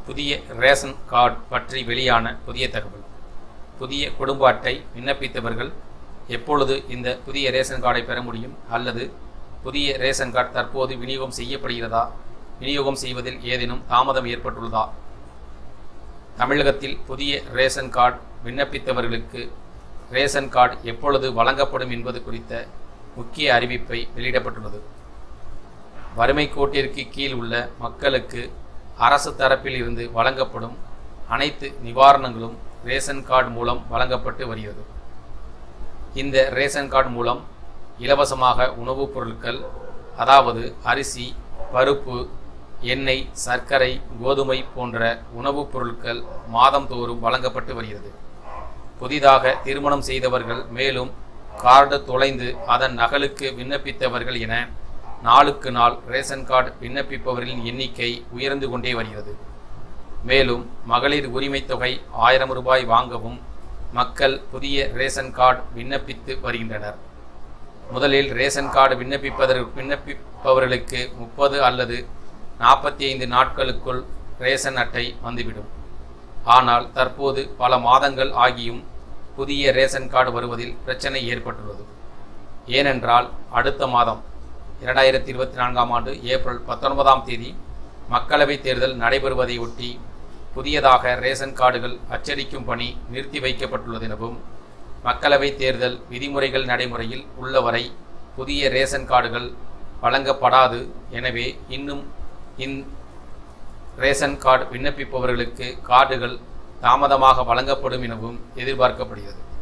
புதிய ration card பற்றி வெளியான புதிய தகவல். புதிய குடும்ப அட்டை விண்ணப்பித்தவர்கள் எப்பொழுது இந்த புதிய ரேஷன் கார்டை பெற முடியும், அல்லது புதிய ரேஷன் கார்டு தற்போது விநியோகம் செய்யப்படுகிறதா, விநியோகம் செய்வதில் ஏதேனும் தாமதம் ஏற்பட்டுள்ளதா, தமிழகத்தில் புதிய ரேஷன் கார்டு விண்ணப்பித்தவர்களுக்கு ரேஷன் கார்டு எப்பொழுது வழங்கப்படும் என்பது குறித்த முக்கிய அறிவிப்பை வெளியிடப்பட்டுள்ளது. வறுமை கோட்டிற்கு கீழ் உள்ள மக்களுக்கு அரசு தரப்பில் இருந்து வழங்கப்படும் அனைத்து நிவாரணங்களும் ரேஷன் கார்டு மூலம் வழங்கப்பட்டு வருகிறது. இந்த ரேஷன் கார்டு மூலம் இலவசமாக உணவுப் பொருட்கள், அதாவது அரிசி, பருப்பு, எண்ணெய், சர்க்கரை, கோதுமை போன்ற உணவுப் பொருட்கள் மாதந்தோறும் வழங்கப்பட்டு வருகிறது. புதிதாக திருமணம் செய்தவர்கள், மேலும் கார்டு தொலைந்து அதன் நகலுக்கு விண்ணப்பித்தவர்கள் என நாளுக்கு நாள் ரேஷன் கார்டு விண்ணப்பிப்பவர்களின் எண்ணிக்கை உயர்ந்து கொண்டே வருகிறது. மேலும் மகளிர் உரிமை தொகை 1000 ரூபாய் வாங்கவும் மக்கள் புதிய ரேஷன் கார்டு விண்ணப்பித்து வருகின்றனர். முதலில் ரேஷன் கார்டு விண்ணப்பிப்பவர்களுக்கு 30 அல்லது 45 நாட்களுக்குள் ரேஷன் அட்டை வந்துவிடும். ஆனால் தற்போது பல மாதங்கள் ஆகியும் புதிய ரேஷன் கார்டு வருவதில் பிரச்சனை ஏற்பட்டுள்ளது. ஏனென்றால் அடுத்த மாதம் 2024ஆம் ஆண்டு ஏப்ரல் 19ஆம் தேதி மக்களவைத் தேர்தல் நடைபெறுவதை ஒட்டி புதியதாக ரேஷன் கார்டுகள் அச்சடிக்கும் பணி நிறுத்தி வைக்கப்பட்டுள்ளது எனவும், மக்களவைத் தேர்தல் விதிமுறைகள் நடைமுறையில் உள்ளவரை புதிய ரேஷன் கார்டுகள் வழங்கப்படாது. எனவே இன்னும் ரேஷன் கார்டு விண்ணப்பிப்பவர்களுக்கு கார்டுகள் தாமதமாக வழங்கப்படும் எனவும் எதிர்பார்க்கப்படுகிறது.